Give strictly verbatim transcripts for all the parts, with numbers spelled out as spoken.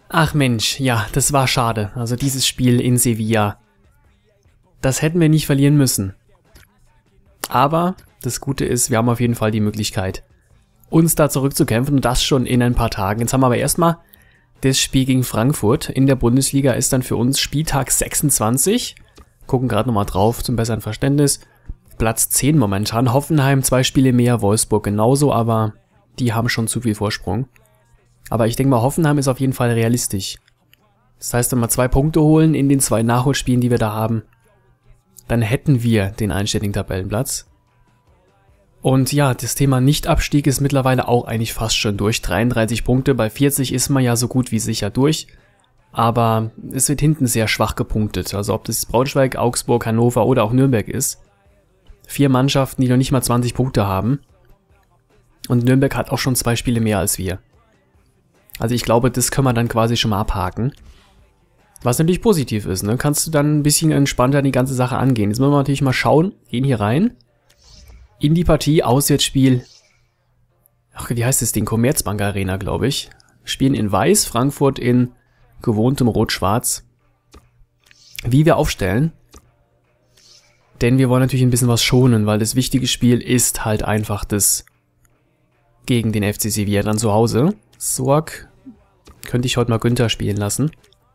Ach Mensch, ja, das war schade. Also dieses Spiel in Sevilla. Das hätten wir nicht verlieren müssen. Aber das Gute ist, wir haben auf jeden Fall die Möglichkeit, uns da zurückzukämpfen und das schon in ein paar Tagen. Jetzt haben wir aber erstmal das Spiel gegen Frankfurt. In der Bundesliga ist dann für uns Spieltag sechsundzwanzig. Gucken gerade nochmal drauf zum besseren Verständnis. Platz zehn momentan. Hoffenheim zwei Spiele mehr, Wolfsburg genauso, aber die haben schon zu viel Vorsprung. Aber ich denke mal, Hoffenheim ist auf jeden Fall realistisch. Das heißt, wenn wir zwei Punkte holen in den zwei Nachholspielen, die wir da haben, dann hätten wir den einstelligen Tabellenplatz. Und ja, das Thema Nicht-Abstieg ist mittlerweile auch eigentlich fast schon durch. dreiunddreißig Punkte, bei vierzig ist man ja so gut wie sicher durch. Aber es wird hinten sehr schwach gepunktet. Also ob das Braunschweig, Augsburg, Hannover oder auch Nürnberg ist. Vier Mannschaften, die noch nicht mal zwanzig Punkte haben. Und Nürnberg hat auch schon zwei Spiele mehr als wir. Also ich glaube, das können wir dann quasi schon mal abhaken. Was natürlich positiv ist, ne? Kannst du dann ein bisschen entspannter die ganze Sache angehen. Jetzt müssen wir natürlich mal schauen, gehen hier rein. In die Partie, Auswärtsspiel. Ach, wie heißt das Ding? Commerzbank Arena, glaube ich. Spielen in Weiß, Frankfurt in gewohntem Rot-Schwarz. Wie wir aufstellen. Denn wir wollen natürlich ein bisschen was schonen, weil das wichtige Spiel ist halt einfach das gegen den F C Sevilla dann zu Hause. Sorg könnte ich heute mal Günther spielen lassen.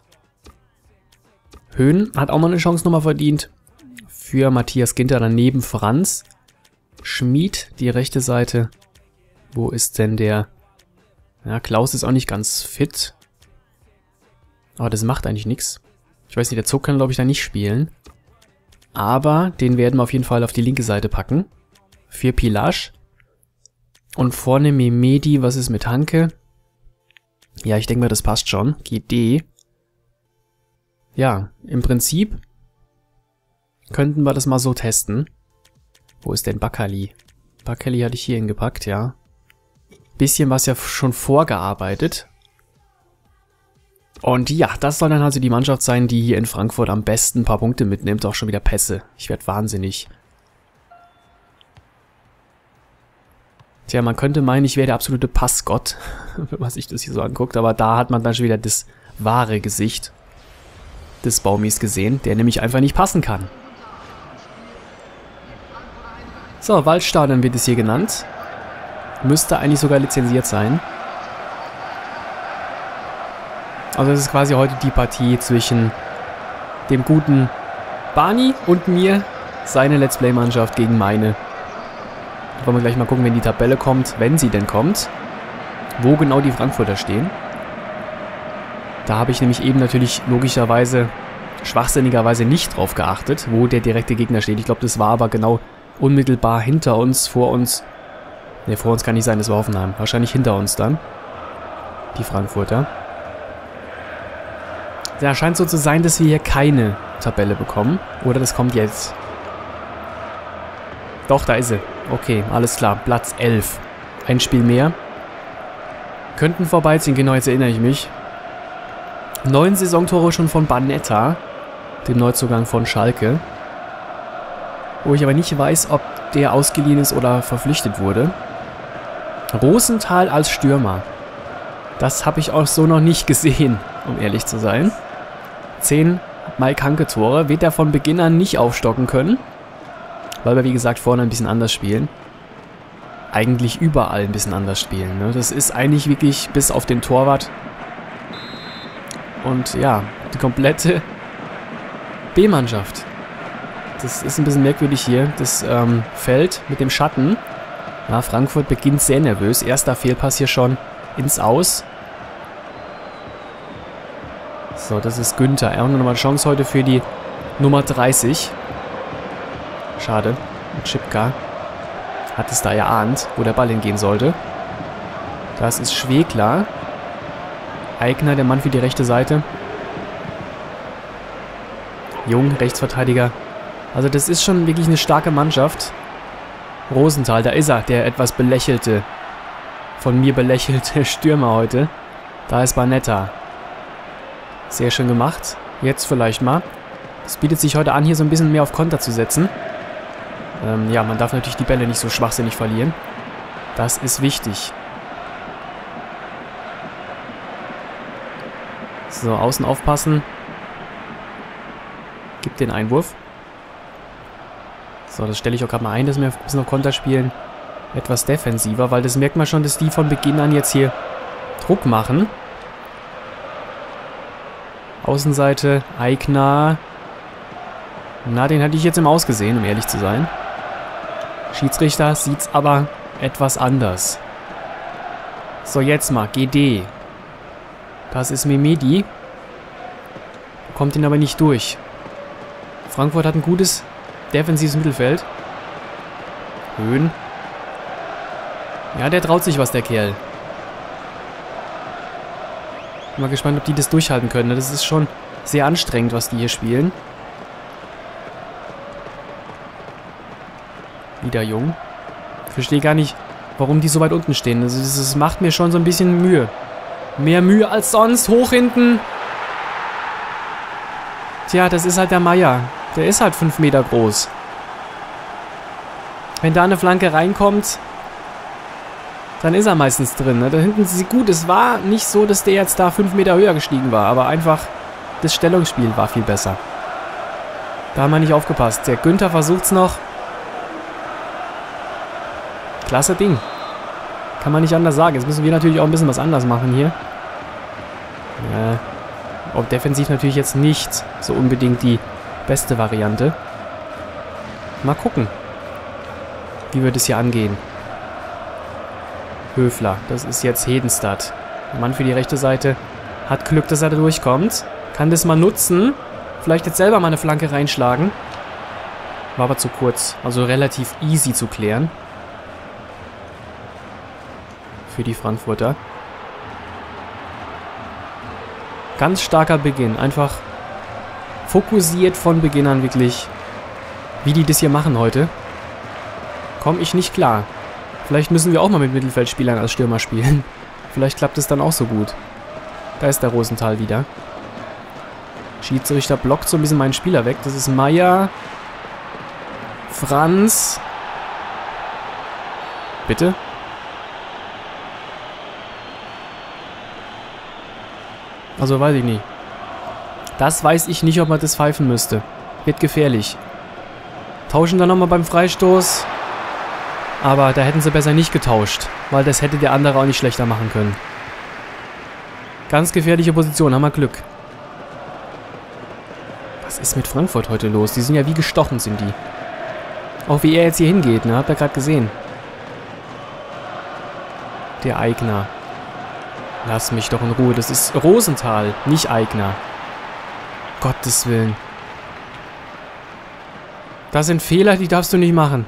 Höhn hat auch mal eine Chance nochmal verdient. Für Matthias Ginter daneben Franz. Schmid, die rechte Seite. Wo ist denn der? Ja, Klaus ist auch nicht ganz fit. Aber das macht eigentlich nichts. Ich weiß nicht, der Zug kann, glaube ich, da nicht spielen. Aber den werden wir auf jeden Fall auf die linke Seite packen. Für Pilasch. Und vorne Mehmedi, was ist mit Hanke? Ja, ich denke mal, das passt schon. G D. Ja, im Prinzip könnten wir das mal so testen. Wo ist denn Bakali? Bakali hatte ich hier hingepackt, ja. Bisschen was ja schon vorgearbeitet. Und ja, das soll dann also die Mannschaft sein, die hier in Frankfurt am besten ein paar Punkte mitnimmt. Auch schon wieder Pässe. Ich werde wahnsinnig. Tja, man könnte meinen, ich wäre der absolute Passgott, wenn man sich das hier so anguckt. Aber da hat man dann schon wieder das wahre Gesicht des Baumis gesehen, der nämlich einfach nicht passen kann. So, Waldstadion wird es hier genannt. Müsste eigentlich sogar lizenziert sein. Also das ist quasi heute die Partie zwischen dem guten Barney und mir, seine Let's Play-Mannschaft gegen meine. Da wollen wir gleich mal gucken, wenn die Tabelle kommt, wenn sie denn kommt, wo genau die Frankfurter stehen. Da habe ich nämlich eben natürlich logischerweise, schwachsinnigerweise nicht drauf geachtet, wo der direkte Gegner steht. Ich glaube, das war aber genau unmittelbar hinter uns, vor uns. Ne, vor uns kann nicht sein, das war Hoffenheim. Wahrscheinlich hinter uns dann. Die Frankfurter. Ja, scheint so zu sein, dass wir hier keine Tabelle bekommen. Oder das kommt jetzt. Doch, da ist sie. Okay, alles klar. Platz elf. Ein Spiel mehr. Könnten vorbeiziehen, genau, jetzt erinnere ich mich. Neun Saisontore schon von Banetta, dem Neuzugang von Schalke. Wo ich aber nicht weiß, ob der ausgeliehen ist oder verpflichtet wurde. Rosenthal als Stürmer. Das habe ich auch so noch nicht gesehen, um ehrlich zu sein. Zehn Mike Hanke-Tore. Wird er von Beginn an nicht aufstocken können. Weil wir, wie gesagt, vorne ein bisschen anders spielen. Eigentlich überall ein bisschen anders spielen. Ne? Das ist eigentlich wirklich bis auf den Torwart. Und ja, die komplette B-Mannschaft. Das ist ein bisschen merkwürdig hier. Das ähm, Feld mit dem Schatten. Ja, Frankfurt beginnt sehr nervös. Erster Fehlpass hier schon ins Aus. So, das ist Günther. Er hat nochmal eine Chance heute für die Nummer dreißig. Schade. Und Schipka hat es da erahnt, wo der Ball hingehen sollte. Das ist Schwegler. Eigner, der Mann für die rechte Seite. Jung, Rechtsverteidiger. Also das ist schon wirklich eine starke Mannschaft. Rosenthal, da ist er, der etwas belächelte, von mir belächelte Stürmer heute. Da ist Banetta. Sehr schön gemacht. Jetzt vielleicht mal. Es bietet sich heute an, hier so ein bisschen mehr auf Konter zu setzen. Ähm, ja, man darf natürlich die Bälle nicht so schwachsinnig verlieren. Das ist wichtig. So, außen aufpassen. Gibt den Einwurf. So, das stelle ich auch gerade mal ein, dass wir ein bisschen auf Konter spielen. Etwas defensiver, weil das merkt man schon, dass die von Beginn an jetzt hier Druck machen. Außenseite, Aigner. Na, den hatte ich jetzt im Aus gesehen, um ehrlich zu sein. Schiedsrichter sieht's aber etwas anders. So, jetzt mal, G D. Das ist Mehmedi. Kommt ihn aber nicht durch. Frankfurt hat ein gutes defensives Mittelfeld. Höhen. Ja, der traut sich was, der Kerl. Bin mal gespannt, ob die das durchhalten können. Das ist schon sehr anstrengend, was die hier spielen. Wieder Jung. Ich verstehe gar nicht, warum die so weit unten stehen. Also das, das macht mir schon so ein bisschen Mühe. Mehr Mühe als sonst. Hoch hinten. Tja, das ist halt der Meier. Der ist halt fünf Meter groß. Wenn da eine Flanke reinkommt, dann ist er meistens drin. Ne? Da hinten sieht gut. Es war nicht so, dass der jetzt da fünf Meter höher gestiegen war. Aber einfach das Stellungsspiel war viel besser. Da haben wir nicht aufgepasst. Der Günther versucht es noch. Klasse Ding. Kann man nicht anders sagen. Jetzt müssen wir natürlich auch ein bisschen was anders machen hier. Ja, auch defensiv natürlich jetzt nicht so unbedingt die beste Variante. Mal gucken, wie wir das hier angehen. Höfler, das ist jetzt Hedenstad. Der Mann für die rechte Seite hat Glück, dass er da durchkommt. Kann das mal nutzen. Vielleicht jetzt selber mal eine Flanke reinschlagen. War aber zu kurz. Also relativ easy zu klären. Für die Frankfurter. Ganz starker Beginn. Einfach fokussiert von Beginn an wirklich, wie die das hier machen heute. Komme ich nicht klar. Vielleicht müssen wir auch mal mit Mittelfeldspielern als Stürmer spielen. Vielleicht klappt es dann auch so gut. Da ist der Rosenthal wieder. Schiedsrichter blockt so ein bisschen meinen Spieler weg. Das ist Meier. Franz. Bitte? Also weiß ich nicht. Das weiß ich nicht, ob man das pfeifen müsste. Wird gefährlich. Tauschen dann nochmal beim Freistoß. Aber da hätten sie besser nicht getauscht. Weil das hätte der andere auch nicht schlechter machen können. Ganz gefährliche Position, haben wir Glück. Was ist mit Frankfurt heute los? Die sind ja wie gestochen, sind die. Auch wie er jetzt hier hingeht, ne? Habt ihr gerade gesehen. Der Aigner. Lass mich doch in Ruhe. Das ist Rosenthal, nicht Aigner. Gottes Willen. Das sind Fehler, die darfst du nicht machen.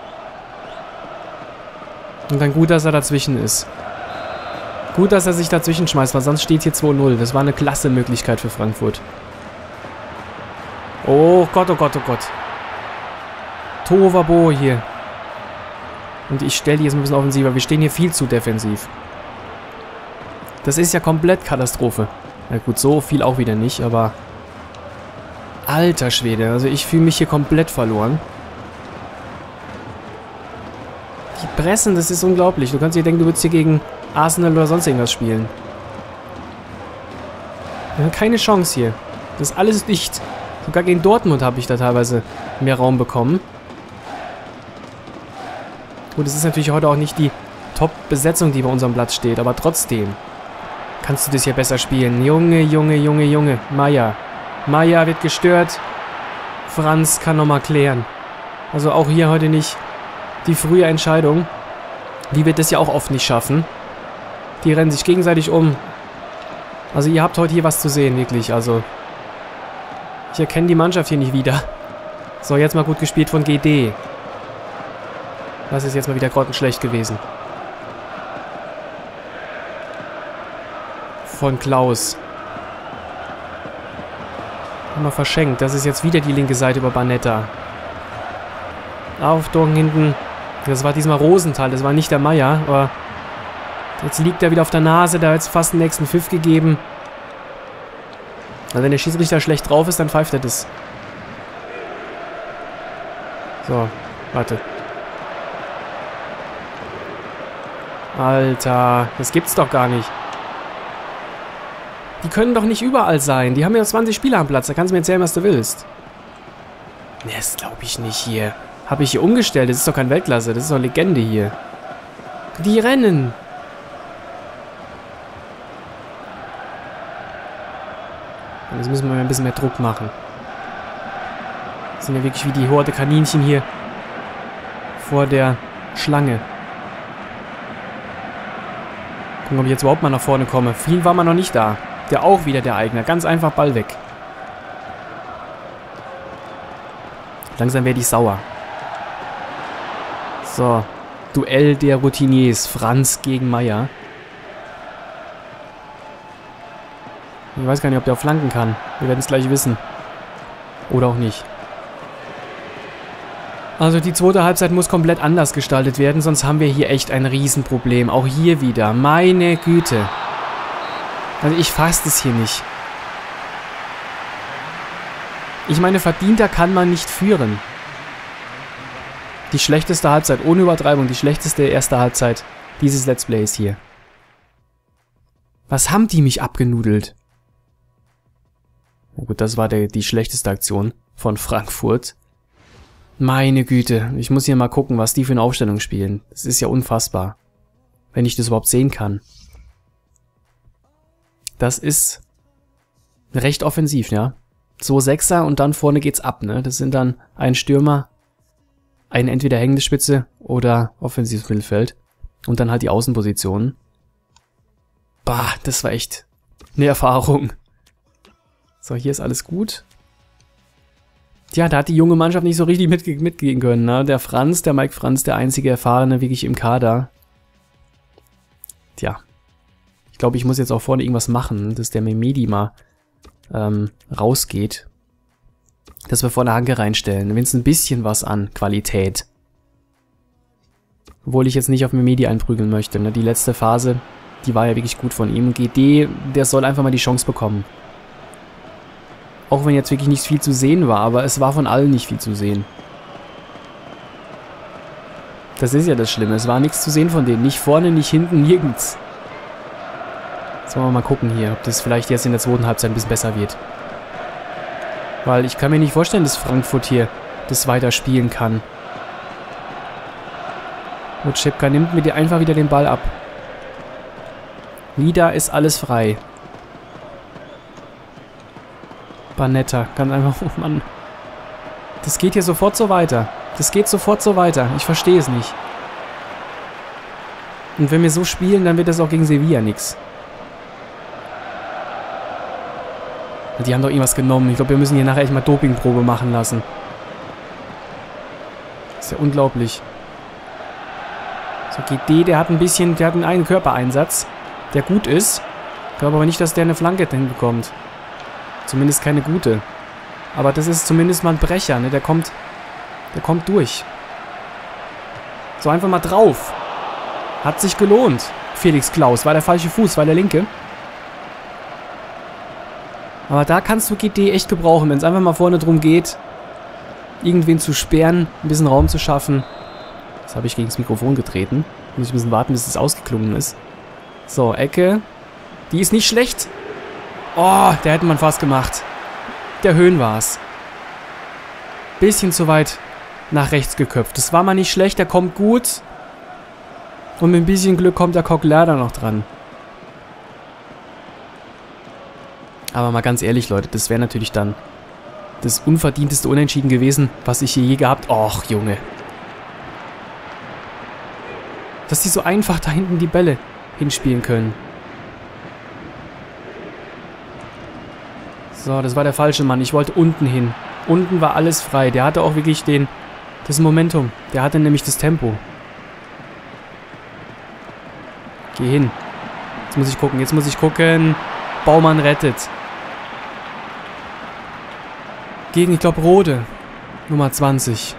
Und dann gut, dass er dazwischen ist. Gut, dass er sich dazwischen schmeißt, weil sonst steht hier zwei null. Das war eine klasse Möglichkeit für Frankfurt. Oh Gott, oh Gott, oh Gott. Tovabo hier. Und ich stelle die jetzt ein bisschen offensiver. Wir stehen hier viel zu defensiv. Das ist ja komplett Katastrophe. Na gut, so viel auch wieder nicht, aber... Alter Schwede, also ich fühle mich hier komplett verloren. Die pressen, das ist unglaublich. Du kannst dir denken, du würdest hier gegen Arsenal oder sonst irgendwas spielen. Wir haben keine Chance hier. Das ist alles dicht. Sogar gegen Dortmund habe ich da teilweise mehr Raum bekommen. Gut, es ist natürlich heute auch nicht die Top-Besetzung, die bei unserem Platz steht, aber trotzdem kannst du das hier besser spielen. Junge, Junge, Junge, Junge. Meier. Meier wird gestört. Franz kann nochmal klären. Also auch hier heute nicht die frühe Entscheidung. Die wird das ja auch oft nicht schaffen. Die rennen sich gegenseitig um. Also ihr habt heute hier was zu sehen, wirklich. Also ich erkenne die Mannschaft hier nicht wieder. So, jetzt mal gut gespielt von G D. Das ist jetzt mal wieder grottenschlecht gewesen. Von Klaus. Haben wir verschenkt. Das ist jetzt wieder die linke Seite über Banetta. Aufdrücken hinten. Das war diesmal Rosenthal. Das war nicht der Meier. Aber jetzt liegt er wieder auf der Nase. Da hat es fast den nächsten Pfiff gegeben. Also wenn der Schiedsrichter schlecht drauf ist, dann pfeift er das. So, warte. Alter, das gibt's doch gar nicht. Die können doch nicht überall sein. Die haben ja zwanzig Spieler am Platz. Da kannst du mir erzählen, was du willst. Ne, das glaube ich nicht hier. Habe ich hier umgestellt. Das ist doch kein Weltklasse. Das ist doch Legende hier. Die rennen. Jetzt müssen wir mal ein bisschen mehr Druck machen. Das sind ja wirklich wie die Horde Kaninchen hier vor der Schlange. Gucken, ob ich jetzt überhaupt mal nach vorne komme. Viel war man noch nicht da. Der auch wieder der Eigner. Ganz einfach Ball weg. Langsam werde ich sauer. So. Duell der Routiniers. Franz gegen Meier. Ich weiß gar nicht, ob der auf Flanken kann. Wir werden es gleich wissen. Oder auch nicht. Also die zweite Halbzeit muss komplett anders gestaltet werden, sonst haben wir hier echt ein Riesenproblem. Auch hier wieder. Meine Güte. Also ich fasse das hier nicht. Ich meine, verdienter kann man nicht führen. Die schlechteste Halbzeit, ohne Übertreibung, die schlechteste erste Halbzeit dieses Let's Plays hier. Was haben die mich abgenudelt? Na gut, das war der, die schlechteste Aktion von Frankfurt. Meine Güte, ich muss hier mal gucken, was die für eine Aufstellung spielen. Das ist ja unfassbar. Wenn ich das überhaupt sehen kann. Das ist recht offensiv, ja. So Sechser und dann vorne geht's ab, ne? Das sind dann ein Stürmer, eine entweder hängende Spitze oder offensives Mittelfeld. Und dann halt die Außenpositionen. Bah, das war echt eine Erfahrung. So, hier ist alles gut. Tja, da hat die junge Mannschaft nicht so richtig mitge mitgehen können, ne? Der Franz, der Mike Franz, der einzige Erfahrene wirklich im Kader. Tja. Ich glaube, ich muss jetzt auch vorne irgendwas machen, dass der Mehmedi mal ähm, rausgeht. Dass wir vorne Hanke reinstellen. Wenn es ein bisschen was an Qualität. Obwohl ich jetzt nicht auf Mehmedi einprügeln möchte, ne? Die letzte Phase, die war ja wirklich gut von ihm. G D, der soll einfach mal die Chance bekommen. Auch wenn jetzt wirklich nicht viel zu sehen war, aber es war von allen nicht viel zu sehen. Das ist ja das Schlimme. Es war nichts zu sehen von denen. Nicht vorne, nicht hinten, nirgends. Jetzt wollen wir mal gucken hier, ob das vielleicht jetzt in der zweiten Halbzeit ein bisschen besser wird. Weil ich kann mir nicht vorstellen, dass Frankfurt hier das weiter spielen kann. Und Schipka nimmt mir dir einfach wieder den Ball ab. Wieder ist alles frei. Banetta, ganz einfach, oh Mann. Das geht hier sofort so weiter. Das geht sofort so weiter. Ich verstehe es nicht. Und wenn wir so spielen, dann wird das auch gegen Sevilla nichts. Die haben doch irgendwas genommen. Ich glaube, wir müssen hier nachher echt mal Dopingprobe machen lassen. Das ist ja unglaublich. So, G D, der hat ein bisschen, der hat einen eigenen Körpereinsatz, der gut ist. Ich glaube aber nicht, dass der eine Flanke hinbekommt. Zumindest keine gute. Aber das ist zumindest mal ein Brecher, ne? Der kommt, der kommt durch. So, einfach mal drauf. Hat sich gelohnt. Felix Klaus, war der falsche Fuß, war der linke. Aber da kannst du G D echt gebrauchen, wenn es einfach mal vorne drum geht, irgendwen zu sperren, ein bisschen Raum zu schaffen. Das habe ich gegen das Mikrofon getreten. Muss ich ein bisschen warten, bis es ausgeklungen ist. So, Ecke. Die ist nicht schlecht. Oh, der hätte man fast gemacht. Der Höhen war es. Bisschen zu weit nach rechts geköpft. Das war mal nicht schlecht, der kommt gut. Und mit ein bisschen Glück kommt der Coquelin noch dran. Aber mal ganz ehrlich, Leute, das wäre natürlich dann das unverdienteste Unentschieden gewesen, was ich hier je gehabt. Och, Junge. Dass die so einfach da hinten die Bälle hinspielen können. So, das war der falsche Mann. Ich wollte unten hin. Unten war alles frei. Der hatte auch wirklich den, das Momentum. Der hatte nämlich das Tempo. Geh hin. Jetzt muss ich gucken. Jetzt muss ich gucken. Baumann rettet. Gegen, ich glaube, Rode. Nummer zwanzig.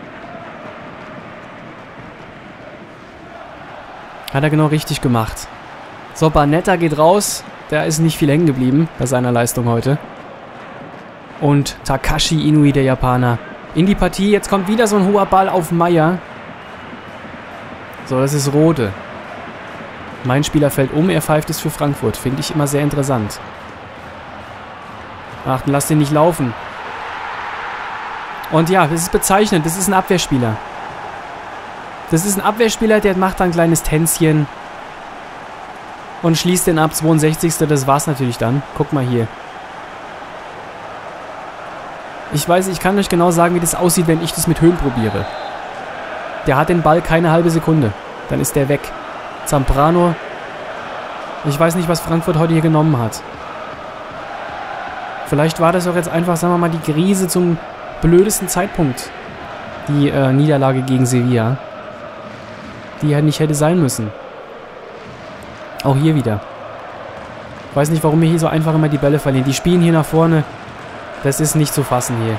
Hat er genau richtig gemacht. So, Banetta geht raus. Der ist nicht viel hängen geblieben bei seiner Leistung heute. Und Takashi Inui, der Japaner, in die Partie. Jetzt kommt wieder so ein hoher Ball auf Meier. So, das ist Rode. Mein Spieler fällt um, er pfeift es für Frankfurt. Finde ich immer sehr interessant. Achten, lass den nicht laufen. Und ja, das ist bezeichnend. Das ist ein Abwehrspieler. Das ist ein Abwehrspieler, der macht dann ein kleines Tänzchen. Und schließt den ab. zweiundsechzigste Das war's natürlich dann. Guck mal hier. Ich weiß, ich kann euch genau sagen, wie das aussieht, wenn ich das mit Höhen probiere. Der hat den Ball keine halbe Sekunde. Dann ist der weg. Zambrano. Ich weiß nicht, was Frankfurt heute hier genommen hat. Vielleicht war das auch jetzt einfach, sagen wir mal, die Krise zum blödesten Zeitpunkt. Die äh, Niederlage gegen Sevilla. Die ja nicht hätte sein müssen. Auch hier wieder. Ich weiß nicht, warum wir hier so einfach immer die Bälle verlieren. Die spielen hier nach vorne. Das ist nicht zu fassen hier.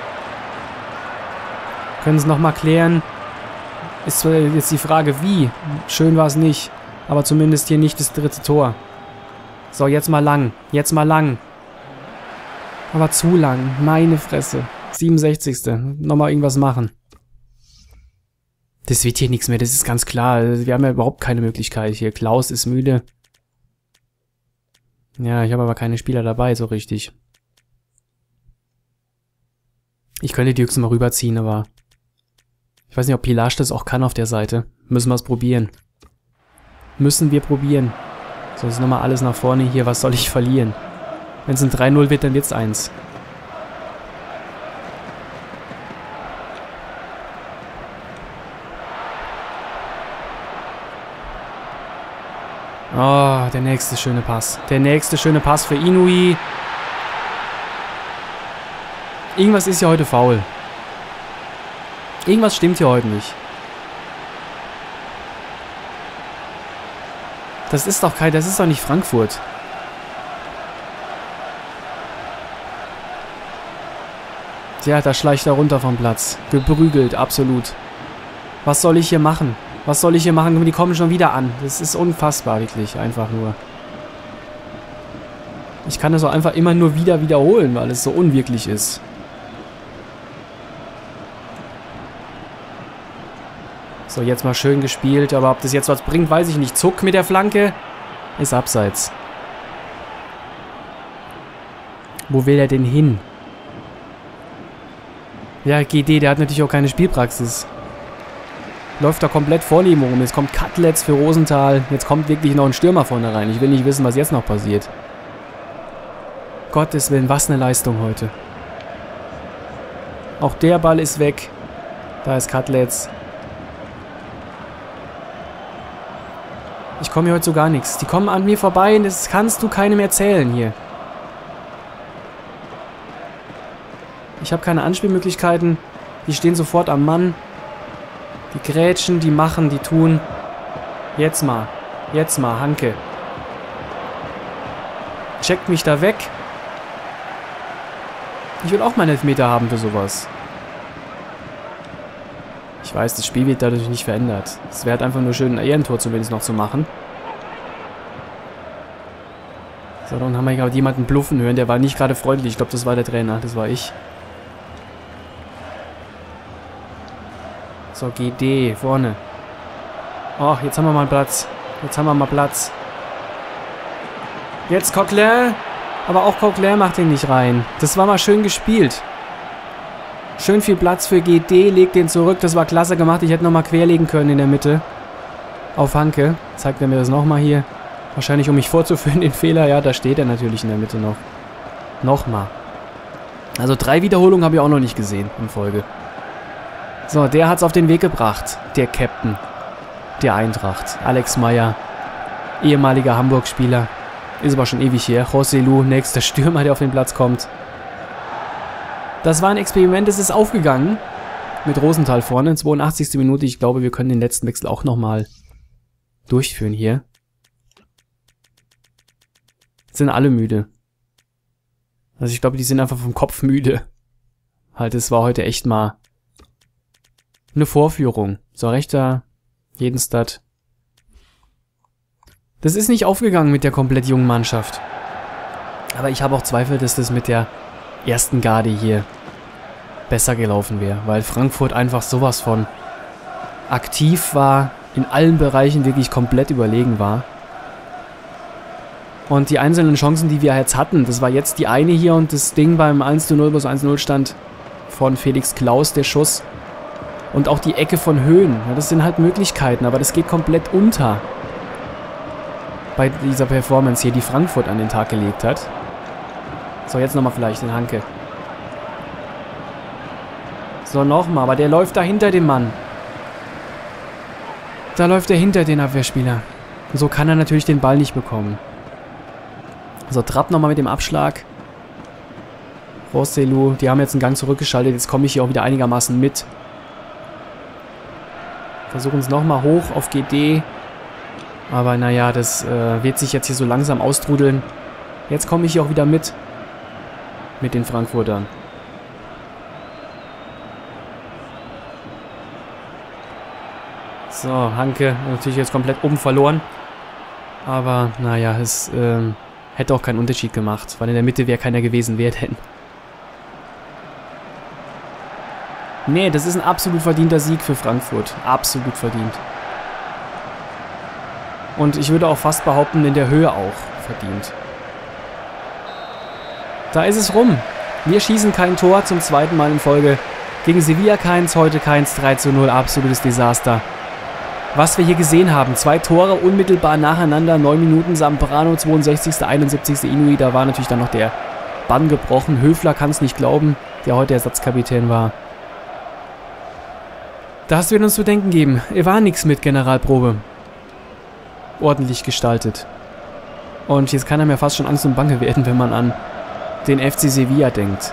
Können es nochmal klären. Ist jetzt die Frage, wie. Schön war es nicht. Aber zumindest hier nicht das dritte Tor. So, jetzt mal lang. Jetzt mal lang. Aber zu lang. Meine Fresse. siebenundsechzigste Nochmal irgendwas machen. Das wird hier nichts mehr. Das ist ganz klar. Wir haben ja überhaupt keine Möglichkeit hier. Klaus ist müde. Ja, ich habe aber keine Spieler dabei, so richtig. Ich könnte die höchstens mal rüberziehen, aber... Ich weiß nicht, ob Pilasch das auch kann auf der Seite. Müssen wir es probieren. Müssen wir probieren. So, jetzt nochmal alles nach vorne hier. Was soll ich verlieren? Wenn es ein drei null wird, dann wird es eins. Oh, der nächste schöne Pass. Der nächste schöne Pass für Inui. Irgendwas ist ja heute faul. Irgendwas stimmt hier heute nicht. Das ist doch kein, das ist doch nicht Frankfurt. Tja, da schleicht er runter vom Platz. Geprügelt, absolut. Was soll ich hier machen? Was soll ich hier machen? Die kommen schon wieder an. Das ist unfassbar, wirklich. Einfach nur. Ich kann das auch einfach immer nur wieder wiederholen, weil es so unwirklich ist. So, jetzt mal schön gespielt. Aber ob das jetzt was bringt, weiß ich nicht. Zuck mit der Flanke. Ist abseits. Wo will er denn hin? Ja, G D, der hat natürlich auch keine Spielpraxis. Läuft da komplett vor ihm rum. Jetzt kommt Cutlets für Rosenthal. Jetzt kommt wirklich noch ein Stürmer vorne rein. Ich will nicht wissen, was jetzt noch passiert. Gottes Willen, was eine Leistung heute. Auch der Ball ist weg. Da ist Cutlets. Ich komme hier heute zu gar nichts. Die kommen an mir vorbei und das kannst du keinem erzählen hier. Ich habe keine Anspielmöglichkeiten. Die stehen sofort am Mann. Die grätschen, die machen, die tun. Jetzt mal. Jetzt mal, Hanke. Checkt mich da weg. Ich will auch mal einen Elfmeter haben für sowas. Ich weiß, das Spiel wird dadurch nicht verändert. Es wäre halt einfach nur schön, ein Ehrentor zumindest noch zu machen. So, dann haben wir gerade jemanden bluffen hören. Der war nicht gerade freundlich. Ich glaube, das war der Trainer. Das war ich. So, G D, vorne. Oh, jetzt haben wir mal Platz. Jetzt haben wir mal Platz. Jetzt Coquelin. Aber auch Coquelin macht ihn nicht rein. Das war mal schön gespielt. Schön viel Platz für G D. Legt den zurück. Das war klasse gemacht. Ich hätte nochmal querlegen können in der Mitte. Auf Hanke. Zeigt er mir das nochmal hier. Wahrscheinlich, um mich vorzuführen, den Fehler. Ja, da steht er natürlich in der Mitte noch. Nochmal. Also drei Wiederholungen habe ich auch noch nicht gesehen in Folge. So, der hat's auf den Weg gebracht. Der Captain der Eintracht. Alex Meyer. Ehemaliger Hamburg-Spieler. Ist aber schon ewig her. Joselu, nächster Stürmer, der auf den Platz kommt. Das war ein Experiment, es ist aufgegangen. Mit Rosenthal vorne, zweiundachtzigste Minute. Ich glaube, wir können den letzten Wechsel auch nochmal durchführen hier. Jetzt sind alle müde. Also ich glaube, die sind einfach vom Kopf müde. Halt, es war heute echt mal eine Vorführung. So, rechter Jedenstadt. Das ist nicht aufgegangen mit der komplett jungen Mannschaft. Aber ich habe auch Zweifel, dass das mit der ersten Garde hier besser gelaufen wäre. Weil Frankfurt einfach sowas von aktiv war, in allen Bereichen wirklich komplett überlegen war. Und die einzelnen Chancen, die wir jetzt hatten, das war jetzt die eine hier und das Ding beim eins zu null, wo es eins zu null stand, von Felix Klaus, der Schuss. Und auch die Ecke von Höhen. Ja, das sind halt Möglichkeiten, aber das geht komplett unter. Bei dieser Performance hier, die Frankfurt an den Tag gelegt hat. So, jetzt nochmal vielleicht den Hanke. So, nochmal, aber der läuft da hinter dem Mann. Da läuft er hinter den Abwehrspieler. Und so kann er natürlich den Ball nicht bekommen. So, Trapp nochmal mit dem Abschlag. Roselu, die haben jetzt einen Gang zurückgeschaltet. Jetzt komme ich hier auch wieder einigermaßen mit. Versuchen es nochmal hoch auf G D. Aber naja, das äh, wird sich jetzt hier so langsam austrudeln. Jetzt komme ich hier auch wieder mit. Mit den Frankfurtern. So, Hanke natürlich jetzt komplett oben verloren. Aber naja, es äh, hätte auch keinen Unterschied gemacht. Weil in der Mitte wäre keiner gewesen, wer denn? Nee, das ist ein absolut verdienter Sieg für Frankfurt. Absolut verdient. Und ich würde auch fast behaupten, in der Höhe auch verdient. Da ist es rum. Wir schießen kein Tor zum zweiten Mal in Folge. Gegen Sevilla keins, heute keins, drei zu null, absolutes Desaster. Was wir hier gesehen haben, zwei Tore unmittelbar nacheinander, neun Minuten, Zambrano, zweiundsechzigster einundsiebzigster Inui, da war natürlich dann noch der Bann gebrochen. Höfler kann es nicht glauben, der heute Ersatzkapitän war. Das wird uns zu denken geben. Er war nichts mit Generalprobe. Ordentlich gestaltet. Und jetzt kann er mir fast schon Angst und Bange werden, wenn man an den F C Sevilla denkt.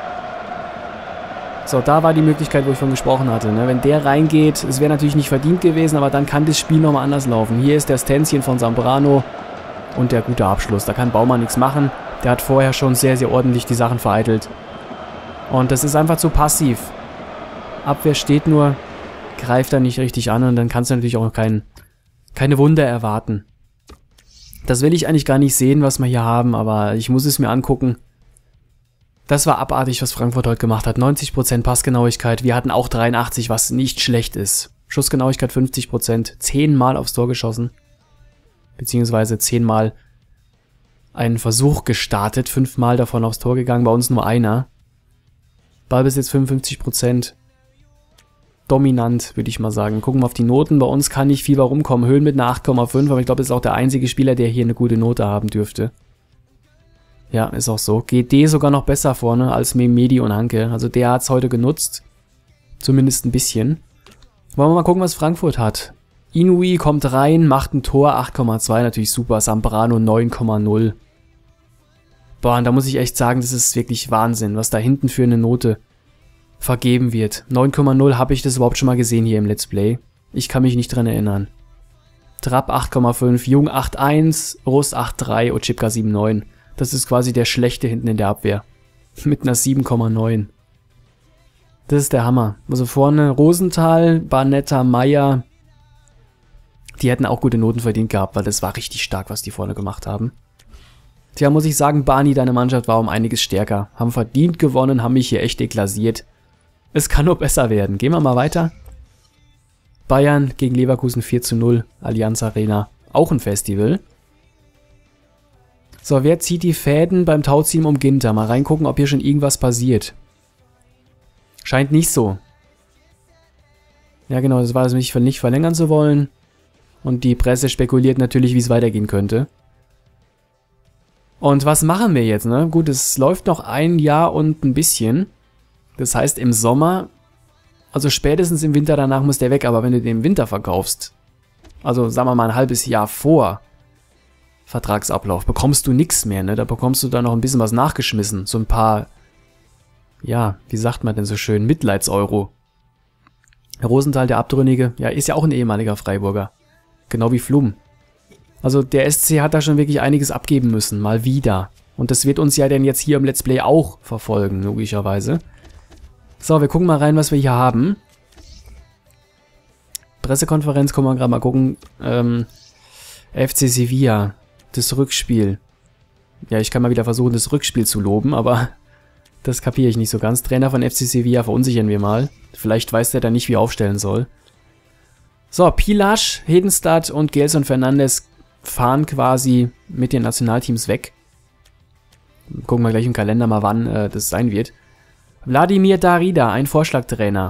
So, da war die Möglichkeit, wo ich von gesprochen hatte. Ne? Wenn der reingeht, es wäre natürlich nicht verdient gewesen, aber dann kann das Spiel nochmal anders laufen. Hier ist der Stänzchen von Zambrano und der gute Abschluss. Da kann Baumann nichts machen. Der hat vorher schon sehr, sehr ordentlich die Sachen vereitelt. Und das ist einfach zu passiv. Abwehr steht nur, greift da nicht richtig an und dann kannst du natürlich auch kein, keine Wunder erwarten. Das will ich eigentlich gar nicht sehen, was wir hier haben, aber ich muss es mir angucken. Das war abartig, was Frankfurt heute gemacht hat. neunzig Prozent Passgenauigkeit. Wir hatten auch dreiundachtzig, was nicht schlecht ist. Schussgenauigkeit fünfzig Prozent. zehnmal aufs Tor geschossen. Beziehungsweise zehnmal einen Versuch gestartet. fünfmal davon aufs Tor gegangen. Bei uns nur einer. Ballbesitz fünfundfünfzig Prozent. Dominant, würde ich mal sagen. Gucken wir auf die Noten. Bei uns kann nicht viel rumkommen. Höhen mit einer acht Komma fünf, aber ich glaube, das ist auch der einzige Spieler, der hier eine gute Note haben dürfte. Ja, ist auch so. G D sogar noch besser vorne als Mehmedi und Hanke. Also der hat es heute genutzt. Zumindest ein bisschen. Wollen wir mal gucken, was Frankfurt hat. Inui kommt rein, macht ein Tor, acht Komma zwei, natürlich super. Zambrano neun Komma null. Boah, und da muss ich echt sagen, das ist wirklich Wahnsinn, was da hinten für eine Note vergeben wird. neun Komma null, habe ich das überhaupt schon mal gesehen hier im Let's Play? Ich kann mich nicht dran erinnern. Trapp acht Komma fünf, Jung acht Komma eins, Rust acht Komma drei, Otschipka sieben Komma neun. Das ist quasi der Schlechte hinten in der Abwehr. Mit einer sieben Komma neun. Das ist der Hammer. Also vorne Rosenthal, Barnetta, Meier. Die hätten auch gute Noten verdient gehabt, weil das war richtig stark, was die vorne gemacht haben. Tja, muss ich sagen, Barney, deine Mannschaft war um einiges stärker. Haben verdient gewonnen, haben mich hier echt deklassiert. Es kann nur besser werden. Gehen wir mal weiter. Bayern gegen Leverkusen vier zu null. Allianz Arena. Auch ein Festival. So, wer zieht die Fäden beim Tauziehen um Ginter? Mal reingucken, ob hier schon irgendwas passiert. Scheint nicht so. Ja genau, das war es nicht, nicht verlängern zu wollen. Und die Presse spekuliert natürlich, wie es weitergehen könnte. Und was machen wir jetzt, ne? Gut, es läuft noch ein Jahr und ein bisschen. Das heißt, im Sommer, also spätestens im Winter danach muss der weg. Aber wenn du den im Winter verkaufst, also sagen wir mal ein halbes Jahr vor Vertragsablauf, bekommst du nichts mehr, ne? Da bekommst du dann noch ein bisschen was nachgeschmissen. So ein paar, ja, wie sagt man denn so schön, Mitleidseuro. Rosenthal, der Abtrünnige, ja, ist ja auch ein ehemaliger Freiburger. Genau wie Flum. Also der S C hat da schon wirklich einiges abgeben müssen, mal wieder. Und das wird uns ja dann jetzt hier im Let's Play auch verfolgen, logischerweise. So, wir gucken mal rein, was wir hier haben. Pressekonferenz, können wir gerade mal gucken. Ähm, F C Sevilla. Das Rückspiel. Ja, ich kann mal wieder versuchen, das Rückspiel zu loben, aber das kapiere ich nicht so ganz. Trainer von F C Sevilla, verunsichern wir mal. Vielleicht weiß der da nicht, wie er aufstellen soll. So, Pilasch, Hedenstad und Gelson Fernandes fahren quasi mit den Nationalteams weg. Gucken wir gleich im Kalender mal, wann äh, das sein wird. Wladimir Darida, ein Vorschlagtrainer.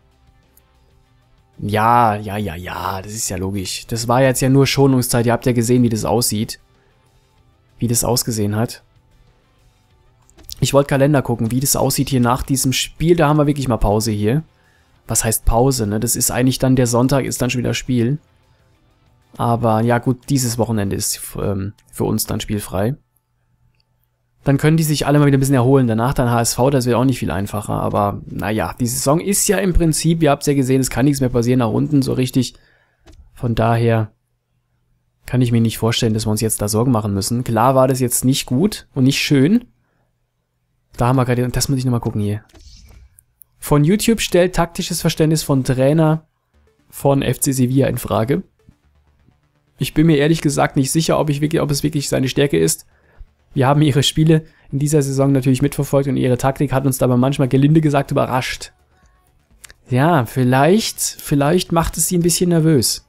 Ja, ja, ja, ja, das ist ja logisch. Das war jetzt ja nur Schonungszeit. Ihr habt ja gesehen, wie das aussieht. Wie das ausgesehen hat. Ich wollte Kalender gucken, wie das aussieht hier nach diesem Spiel. Da haben wir wirklich mal Pause hier. Was heißt Pause, ne? Das ist eigentlich dann der Sonntag, ist dann schon wieder Spiel. Aber ja gut, dieses Wochenende ist ähm, für uns dann spielfrei. Dann können die sich alle mal wieder ein bisschen erholen. Danach dann H S V, das wird auch nicht viel einfacher. Aber naja, die Saison ist ja im Prinzip, ihr habt es ja gesehen, es kann nichts mehr passieren nach unten so richtig. Von daher kann ich mir nicht vorstellen, dass wir uns jetzt da Sorgen machen müssen. Klar war das jetzt nicht gut und nicht schön. Da haben wir gerade, das muss ich nochmal gucken hier. Von YouTube stellt taktisches Verständnis von Trainer von F C Sevilla in Frage. Ich bin mir ehrlich gesagt nicht sicher, ob, ich wirklich, ob es wirklich seine Stärke ist. Wir haben ihre Spiele in dieser Saison natürlich mitverfolgt und ihre Taktik hat uns aber manchmal gelinde gesagt überrascht. Ja, vielleicht, vielleicht macht es sie ein bisschen nervös.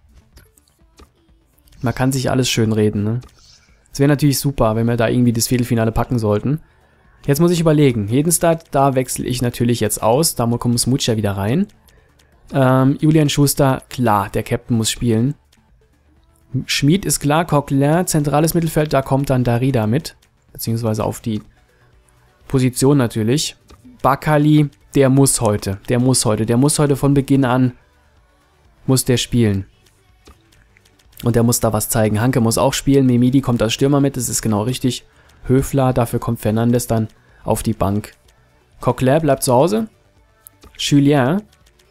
Man kann sich alles schönreden, ne? Es wäre natürlich super, wenn wir da irgendwie das Viertelfinale packen sollten. Jetzt muss ich überlegen. Hedenstad, da wechsle ich natürlich jetzt aus. Da kommt Smutscher wieder rein. Ähm, Julian Schuster, klar, der Captain muss spielen. Schmid ist klar, Coquelin, zentrales Mittelfeld, da kommt dann Darida mit. Beziehungsweise auf die Position natürlich. Bakali, der muss heute. Der muss heute. Der muss heute von Beginn an, muss der spielen. Und der muss da was zeigen. Hanke muss auch spielen. Memidi kommt als Stürmer mit, das ist genau richtig. Höfler, dafür kommt Fernandes dann auf die Bank. Coquelin bleibt zu Hause. Julien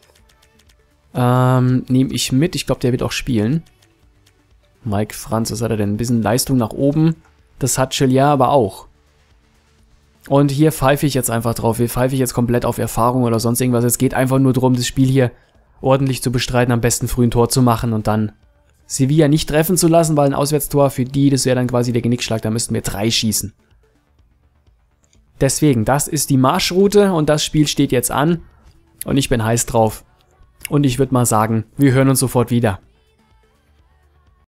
ähm, nehme ich mit. Ich glaube, der wird auch spielen. Mike Franz, was hat er denn? Ein bisschen Leistung nach oben. Das hat Julien aber auch. Und hier pfeife ich jetzt einfach drauf. Hier pfeife ich jetzt komplett auf Erfahrung oder sonst irgendwas. Es geht einfach nur darum, das Spiel hier ordentlich zu bestreiten, am besten früh ein Tor zu machen und dann Sevilla nicht treffen zu lassen, weil ein Auswärtstor für die, das wäre dann quasi der Genickschlag, da müssten wir drei schießen. Deswegen, das ist die Marschroute und das Spiel steht jetzt an und ich bin heiß drauf. Und ich würde mal sagen, wir hören uns sofort wieder.